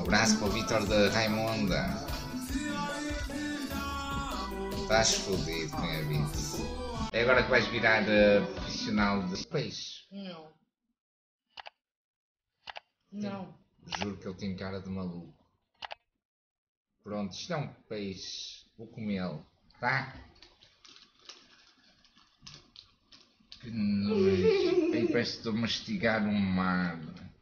Abraço para o Vitor da Raimonda. Estás fodido com a vida. É agora que vais virar profissional de peixe. Não. Não. Juro que ele tem cara de maluco. Pronto, isto é um peixe. Vou comê-lo, tá? Que nojo. Aí parece que estou a mastigar um mar.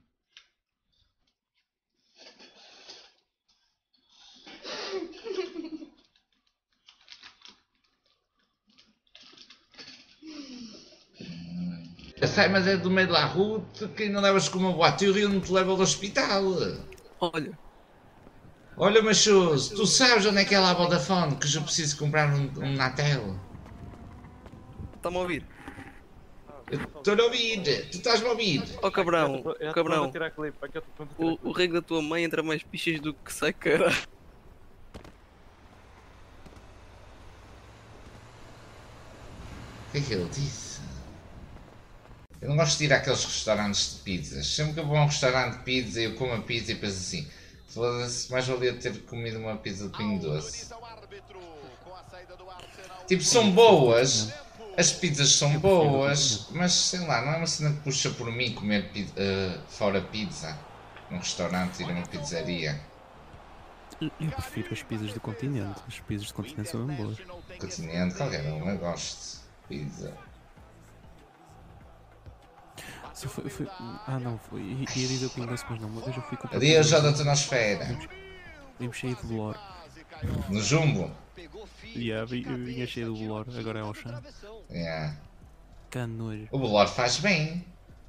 Sai, mas é do meio da rua que não levas com uma boate e o Rio não te leva ao hospital. Olha, machoso, tu sabes onde é que é lá a Vodafone que eu preciso comprar um Natel? Está-me a ouvir? Eu estou a ouvir, tu estás-me a ouvir. Oh cabrão, cabrão, o rego da tua mãe entra mais pichas do que sai, cara. O que é que ele disse? Eu não gosto de ir àqueles restaurantes de pizzas. Sempre que eu vou a um restaurante de pizza, eu como a pizza e penso assim: foda-se, mais valia ter comido uma pizza de pingo doce. Tipo, são boas, as pizzas são boas, mas sei lá, não é uma cena que puxa por mim comer fora pizza num restaurante, ir a uma pizzaria. Eu prefiro as pizzas do continente. As pizzas do continente são bem boas. Continente, qualquer uma, eu gosto de pizza. Não, foi. Ia dizer o pingo doce, mas não. Uma vez eu fui comprar. Adeus, já da Tonosfera. Vimos cheio de bolor. No Jumbo? Vinha cheio de bolor, agora é ao chão. Yeah. Que nojo. O bolor faz bem.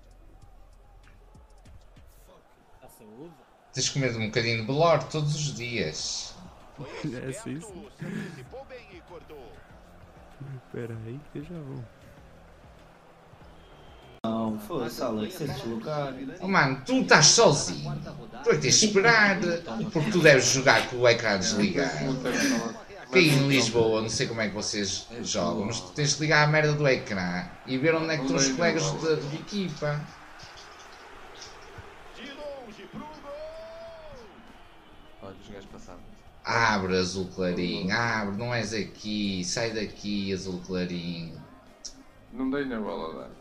Tens de comer um bocadinho de bolor todos os dias. É assim. Espera aí que eu já vou. Não, foda-se, Alex, é deslocar. Oh mano, tu estás sozinho. Tu é que tens de esperar. Porque tu deves jogar com o ecrã desligado. Porque aí em Lisboa, não sei como é que vocês jogam, mas tu tens de ligar a merda do ecrã e ver onde é que estão os colegas de equipa. Olha, os gajos passaram. Abre, azul clarinho, abre, não és aqui, sai daqui, azul clarinho. Não dei na bola, dá.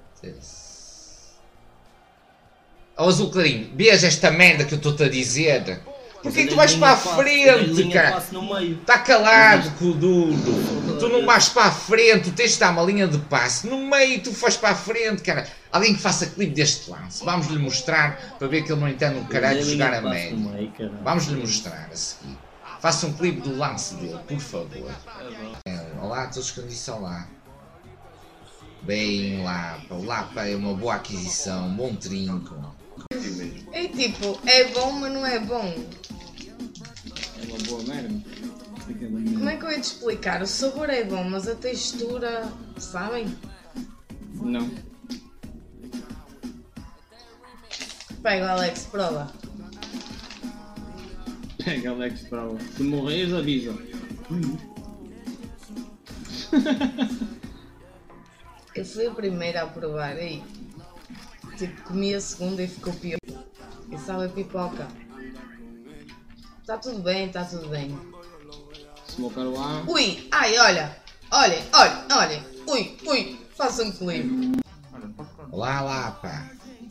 Oh, azul clarinho, veja esta merda que eu estou-te a dizer. Porquê que tu vais para a frente, cara? Está calado, cu duro. Tu não vais para a frente, tu tens de dar uma linha de passe no meio, tu vais para a frente, cara. Alguém que faça clipe deste lance. Vamos-lhe mostrar para ver que ele não entende o caralho de jogar a média. Vamos-lhe mostrar a seguir. Faça um clipe do lance dele, por favor. Olá, todos que eu disse olá. Bem, Lapa. O Lapa é uma boa aquisição, um bom trinco. É tipo, é bom, mas não é bom. É uma boa merda. Como é que eu ia te explicar? O sabor é bom, mas a textura, sabem? Não. Pega, Alex, prova. Pega, Alex, prova. Se morres, avisa. Eu fui a primeira a provar, aí. Tipo, comi a segunda e ficou pior. E sabe a pipoca. Está tudo bem, está tudo bem. Smocar o ar. Ui, ai, olha. Olhem, olhem, olhem. Ui, ui, faça um clipe. Olá, Lapa.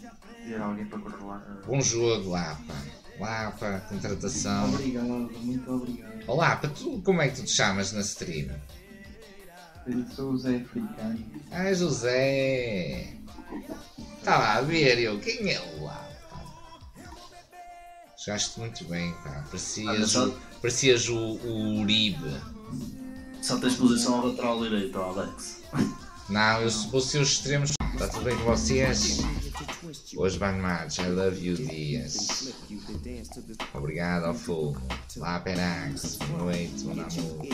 Bom jogo, Lapa. Lapa, contratação. Obrigado, muito obrigado. Olá, Lapa, tu, como é que tu te chamas na stream? Eu sou o Zé Africano. Ah, José. Está lá a ver eu, quem é o Lapa? Jogaste muito bem, pá. Parecias o Uribe. Só tens posição ao lateral direito, Alex. Não, eu vou ser os extremos. Está tudo bem com vocês? Hoje vai mais. I love you, Dias. Obrigado ao fogo. Lá, Perax. Boa noite, meu amor.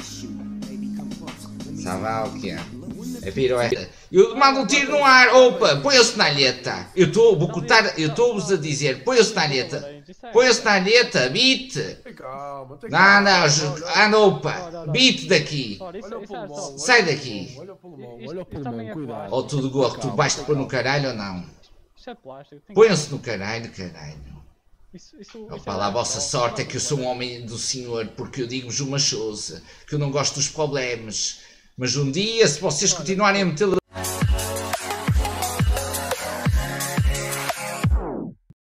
Sabe o que é? É piroeta. Eu mando um tiro no ar. Opa, põe-se na alheta. Eu estou-vos a dizer, põe-se na alheta. Põe-se na alheta, beat. Não, não, anda, opa. Beat daqui. Sai daqui. Olha o pulmão, cuidado. Ou tu de gorro, tu vais-te pôr no caralho ou não? Põe-se no caralho, caralho. Opa, lá a vossa sorte é que eu sou um homem do senhor, porque eu digo-vos uma coisa, que eu não gosto dos problemas. Mas um dia, se vocês continuarem a meter